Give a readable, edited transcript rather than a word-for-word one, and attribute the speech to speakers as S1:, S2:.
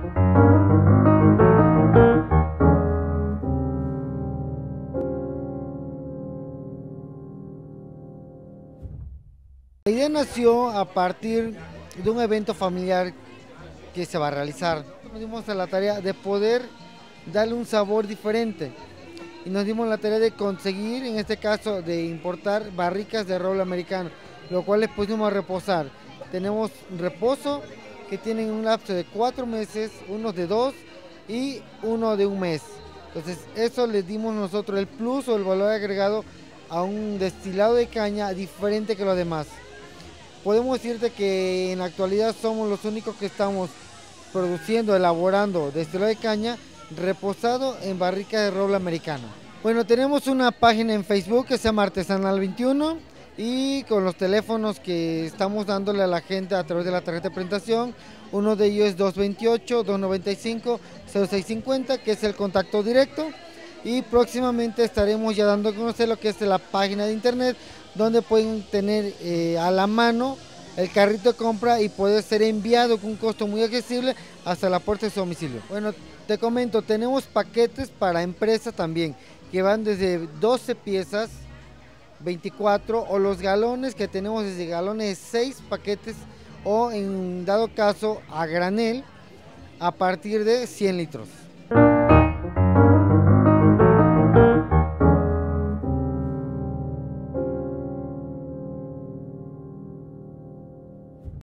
S1: La idea nació a partir de un evento familiar que se va a realizar. Nos dimos a la tarea de poder darle un sabor diferente y nos dimos la tarea de conseguir, en este caso, de importar barricas de roble americano, lo cual les pusimos a reposar. Tenemos reposo que tienen un lapso de 4 meses, unos de 2 y uno de 1 mes. Entonces eso les dimos nosotros el plus o el valor agregado a un destilado de caña diferente que los demás. Podemos decirte que en la actualidad somos los únicos que estamos produciendo, elaborando destilado de caña reposado en barricas de roble americano. Bueno, tenemos una página en Facebook que se llama Artesanal 21 y con los teléfonos que estamos dándole a la gente a través de la tarjeta de presentación, uno de ellos es 228-295-0650, que es el contacto directo, y próximamente estaremos ya dando a conocer lo que es la página de internet, donde pueden tener a la mano el carrito de compra y puede ser enviado con un costo muy accesible hasta la puerta de su domicilio. Bueno, te comento, tenemos paquetes para empresas también, que van desde 12 piezas, 24, o los galones que tenemos desde galones 6 paquetes, o en dado caso a granel a partir de 100 litros.